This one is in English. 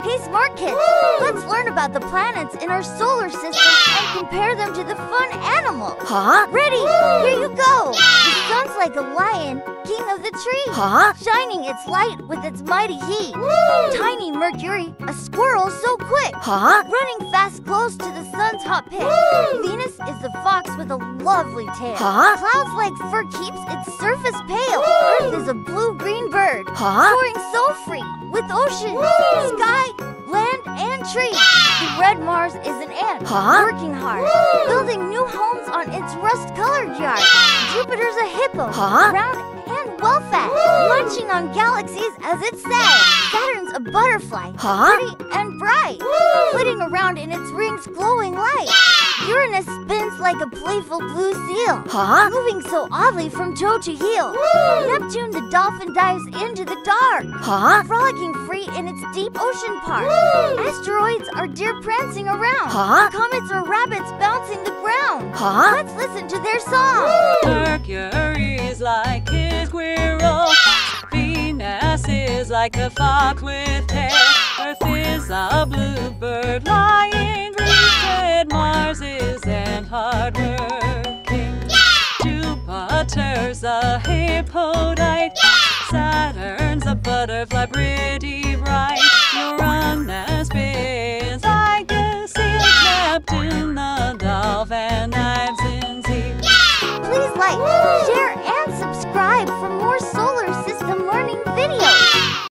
Hey, smart kids! Let's learn about the planets in our solar system and compare them to the fun animals. Huh? Ready? Here you go! The sun's like a lion, king of the tree. Huh? Shining its light with its mighty heat. Tiny Mercury, a squirrel so quick. Huh? Running fast close to the sun's hot pit. Venus is the fox with a lovely tail. Huh? Clouds like fur keeps its surface pale. Earth is a blue-green bird. Huh? Soaring so free, with oceans, sky, land, and trees. The red Mars is an ant, Huh? working hard, building new homes on its rust-colored yard. Jupiter's a hippo, Huh? round and well-fed, munching on galaxies as it says. Saturn's a butterfly, Huh? pretty and bright, flitting around in its rings glowing light. Uranus spins like a playful blue seal, Huh? moving so oddly from toe to heel. Neptune the dolphin dives into the dark, Huh? frolicking free in its deep ocean park. Asteroids are deer prancing around. Huh? Comets are rabbits bouncing the ground. Huh? Let's listen to their song. Mercury's like a squirrel. Venus is like a fox with hair. Earth is a bluebird lying dead. Mars isn't hardworking. Jupiter's a hippodite. Saturn's a butterfly pretty bright. Uranus spins like a seal. Neptune the dolphin dives in sea. Please like, share,